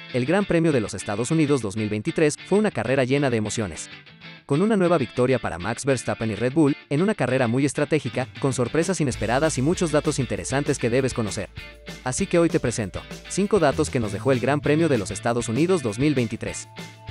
El Gran Premio de los Estados Unidos 2023 fue una carrera llena de emociones. Con una nueva victoria para Max Verstappen y Red Bull, en una carrera muy estratégica, con sorpresas inesperadas y muchos datos interesantes que debes conocer. Así que hoy te presento 5 datos que nos dejó el Gran Premio de los Estados Unidos 2023.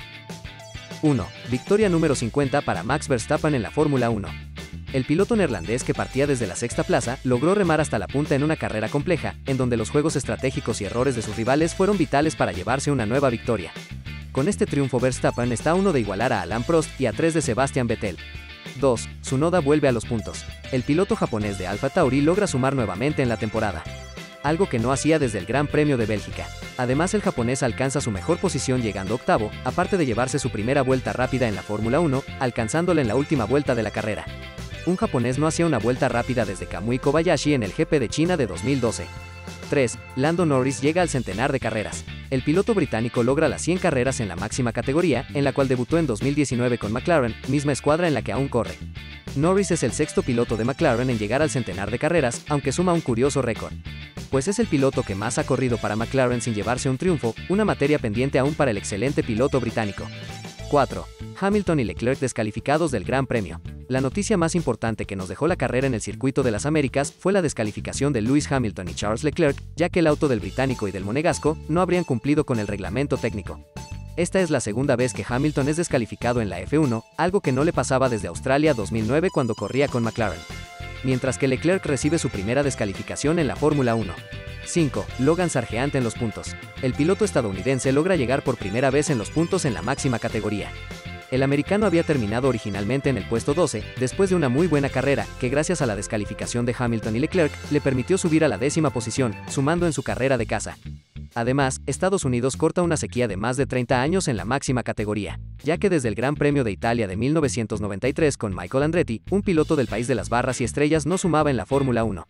1. Victoria número 50 para Max Verstappen en la Fórmula 1. El piloto neerlandés que partía desde la sexta plaza logró remar hasta la punta en una carrera compleja, en donde los juegos estratégicos y errores de sus rivales fueron vitales para llevarse una nueva victoria. Con este triunfo Verstappen está a 1 de igualar a Alain Prost y a 3 de Sebastian Vettel. 2. Tsunoda vuelve a los puntos. El piloto japonés de Alfa Tauri logra sumar nuevamente en la temporada, algo que no hacía desde el Gran Premio de Bélgica. Además, el japonés alcanza su mejor posición llegando octavo, aparte de llevarse su primera vuelta rápida en la Fórmula 1, alcanzándola en la última vuelta de la carrera. Un japonés no hacía una vuelta rápida desde Kamui Kobayashi en el GP de China de 2012. 3. Lando Norris llega al centenar de carreras. El piloto británico logra las 100 carreras en la máxima categoría, en la cual debutó en 2019 con McLaren, misma escuadra en la que aún corre. Norris es el sexto piloto de McLaren en llegar al centenar de carreras, aunque suma un curioso récord, pues es el piloto que más ha corrido para McLaren sin llevarse un triunfo, una materia pendiente aún para el excelente piloto británico. 4. Hamilton y Leclerc descalificados del Gran Premio. La noticia más importante que nos dejó la carrera en el Circuito de las Américas fue la descalificación de Lewis Hamilton y Charles Leclerc, ya que el auto del británico y del monegasco no habrían cumplido con el reglamento técnico. Esta es la segunda vez que Hamilton es descalificado en la F1, algo que no le pasaba desde Australia 2009 cuando corría con McLaren. Mientras que Leclerc recibe su primera descalificación en la Fórmula 1. 5. Logan Sargeant en los puntos. El piloto estadounidense logra llegar por primera vez en los puntos en la máxima categoría. El americano había terminado originalmente en el puesto 12, después de una muy buena carrera, que gracias a la descalificación de Hamilton y Leclerc, le permitió subir a la 10ª posición, sumando en su carrera de casa. Además, Estados Unidos corta una sequía de más de 30 años en la máxima categoría, ya que desde el Gran Premio de Italia de 1993 con Michael Andretti, un piloto del país de las barras y estrellas no sumaba en la Fórmula 1.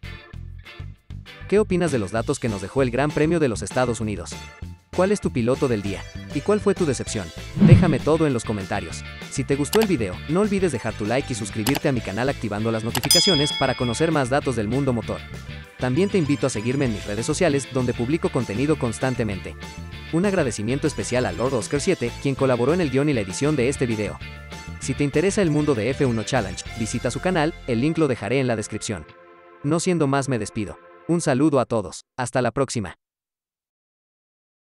¿Qué opinas de los datos que nos dejó el Gran Premio de los Estados Unidos? ¿Cuál es tu piloto del día? ¿Y cuál fue tu decepción? Déjame todo en los comentarios. Si te gustó el video, no olvides dejar tu like y suscribirte a mi canal activando las notificaciones para conocer más datos del mundo motor. También te invito a seguirme en mis redes sociales, donde publico contenido constantemente. Un agradecimiento especial a Lord Oscar 7, quien colaboró en el guión y la edición de este video. Si te interesa el mundo de F1 Challenge, visita su canal, el link lo dejaré en la descripción. No siendo más, me despido. Un saludo a todos. Hasta la próxima.